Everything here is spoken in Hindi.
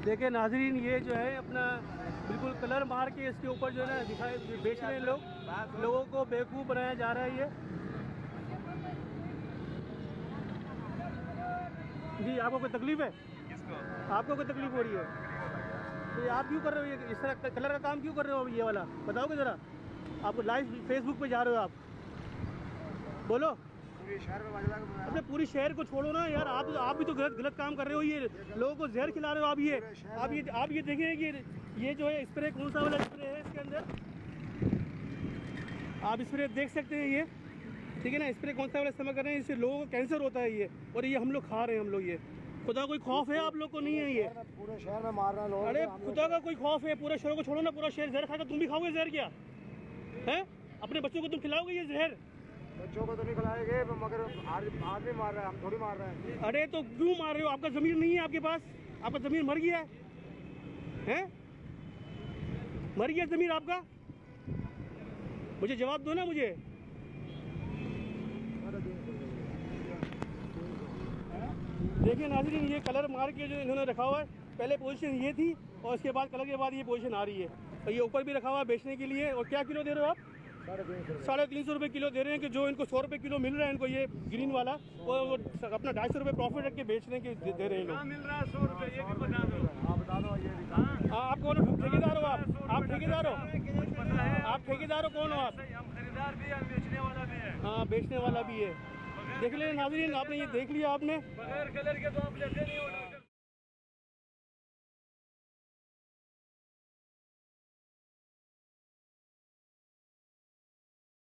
देखिए नाजरीन, ये जो है अपना बिल्कुल कलर मार के इसके ऊपर जो है ना दिखाए बेच रहे हैं लोगों को बेवकूफ़ बनाया जा रहा है ये। जी आपको कोई तकलीफ है? किसको? आपको कोई तकलीफ हो रही है? तो ये आप क्यों कर रहे हो ये इस तरह कलर का काम क्यों कर रहे हो ये वाला? बताओगे ज़रा। आपको लाइव फेसबुक पे जा रहे हो आप, बोलो। पूरे शहर में अपने पूरे शहर को छोड़ो ना यार, आप भी तो गलत काम कर रहे हो। ये लोगों को जहर खिला रहे हो आप। ये देखें कि ये जो है स्प्रे कौन सा वाला स्प्रे है इसके अंदर, आप स्प्रे देख सकते हैं ये, ठीक है ना। स्प्रे कौन सा वाला इस्तेमाल कर रहे हैं, इससे लोगों को कैंसर होता है ये, और ये हम लोग खा रहे हैं। हम लोग ये खुदा कोई खौफ है आप लोग को? नहीं है ये पूरे शहर में मार रहे हैं लोग। अरे खुदा का कोई खौफ है? पूरे शहर को छोड़ो ना, पूरा शहर जहर खाएगा। तुम भी खाओगे जहर? क्या है? अपने बच्चों को तुम खिलाओगे ये जहर? बच्चों को तो नहीं खिलाएंगे, मगर आदमी मार रहा है, हम थोड़ी मार रहे हैं। अरे तो क्यों मार रहे हो? आपका जमीन नहीं है आपके पास? आपका जमीन मर गया है? मर गया जमीन आपका? मुझे जवाब दो ना मुझे। देखिए नाज़रीन, ये कलर मार के जो इन्होंने रखा हुआ है, पहले पोजीशन ये थी और उसके बाद कलर के बाद ये पोजीशन आ रही है। और ये ऊपर भी रखा हुआ है बेचने के लिए। और क्या किलो दे रहे हो आप? 350 रुपये किलो दे रहे हैं। कि जो इनको 100 रुपये किलो मिल रहा है, इनको ये ग्रीन वाला, वो अपना 250 रुपये प्रॉफिट रख के बेचने के दे रहे हैं लोग। मिल रहा है 100 रुपये, ये भी बता दो। हाँ बता दो ये। हाँ आप कौन हो? ठेकेदार हो आप? ठेकेदार हो? आप ठेकेदार हो? कौन हो आप? हम खरीदार भी है, बेचने वाला भी है। हाँ बेचने वाला भी है। देख लें नाज़रीन, आपने ये देख लिया आपने। बगैर कलर के तो आप लेते नहीं हो।